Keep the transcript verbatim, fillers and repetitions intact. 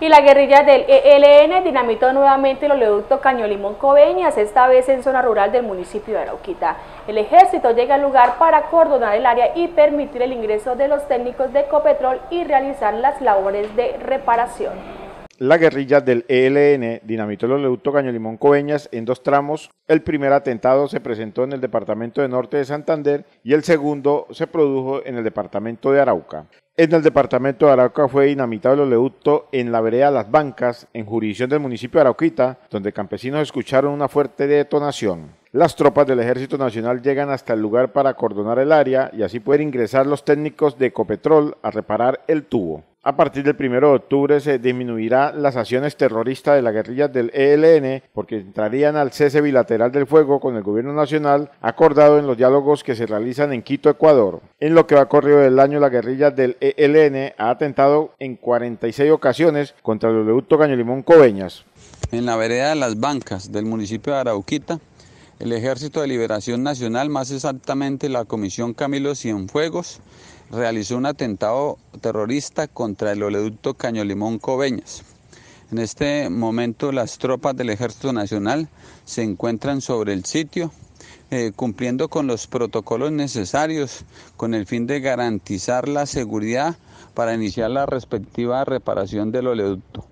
Y la guerrilla del E L N dinamitó nuevamente el oleoducto Caño-Limón-Coveñas, esta vez en zona rural del municipio de Arauquita. El ejército llega al lugar para coordinar el área y permitir el ingreso de los técnicos de Ecopetrol y realizar las labores de reparación. La guerrilla del E L N dinamitó el oleoducto Caño-Limón-Coveñas en dos tramos. El primer atentado se presentó en el departamento de Norte de Santander y el segundo se produjo en el departamento de Arauca. En el departamento de Arauca fue dinamitado el oleoducto en la vereda Las Bancas, en jurisdicción del municipio de Arauquita, donde campesinos escucharon una fuerte detonación. Las tropas del Ejército Nacional llegan hasta el lugar para acordonar el área y así poder ingresar los técnicos de Ecopetrol a reparar el tubo. A partir del primero de octubre se disminuirá las acciones terroristas de la guerrilla del E L N porque entrarían al cese bilateral del fuego con el gobierno nacional acordado en los diálogos que se realizan en Quito, Ecuador. En lo que va corrido del año, la guerrilla del E L N ha atentado en cuarenta y seis ocasiones contra el oleoducto Caño-Limón-Coveñas. En la vereda de Las Bancas del municipio de Arauquita, el Ejército de Liberación Nacional, más exactamente la Comisión Camilo Cienfuegos, realizó un atentado terrorista contra el oleoducto Caño-Limón-Coveñas. En este momento las tropas del Ejército Nacional se encuentran sobre el sitio, eh, cumpliendo con los protocolos necesarios con el fin de garantizar la seguridad para iniciar la respectiva reparación del oleoducto.